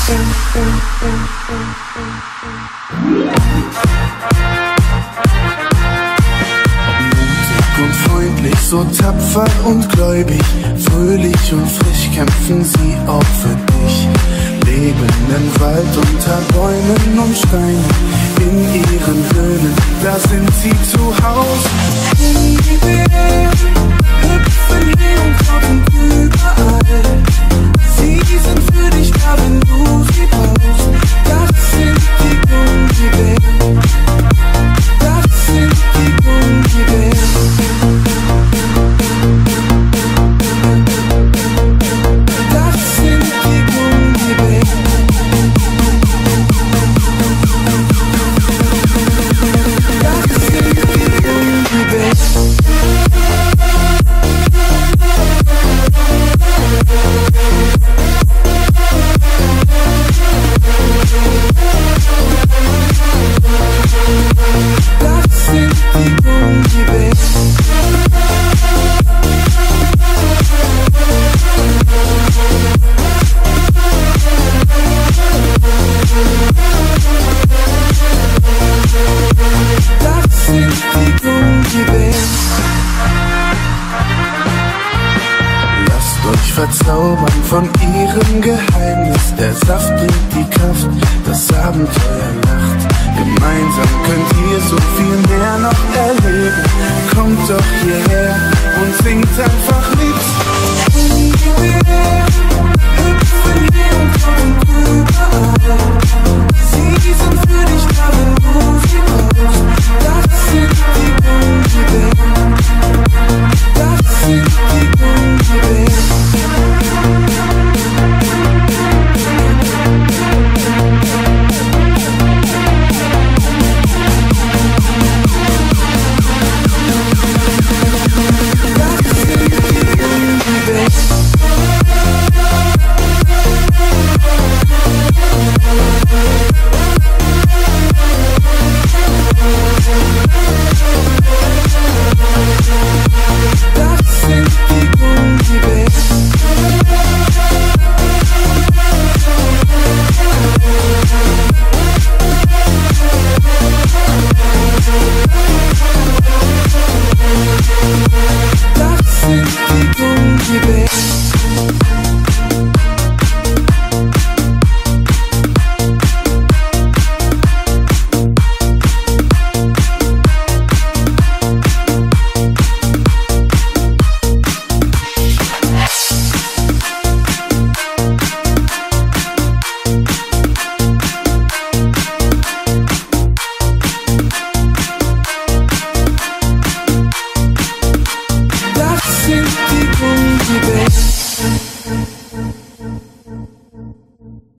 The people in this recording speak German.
Und freundlich, so tapfer und gläubig, fröhlich und frisch kämpfen sie auch für dich. Leben im Wald unter Bäumen und Steinen, in ihren Höhlen, da sind sie zu Haus. Gummibären hüpfen hier und tauchen überall. Sie sind für dich da, wenn du sie brauchst. Das sind die Gummibären. Das sind die Gummibären. Das sind die Gummibären. Das sind die Gummibären. Verzaubern von ihrem Geheimnis. Der Saft bringt die Kraft, das Abenteuer lacht. Gemeinsam könnt ihr so viel mehr noch erleben. Kommt doch hierher und singt einfach mit. Gummibären hüpfen hier und kommen überall. Sie sind für dich da, wenn du sie brauchst. Das sind die Gummibären. Das sind die Gummibären. Das sind die Gummibären.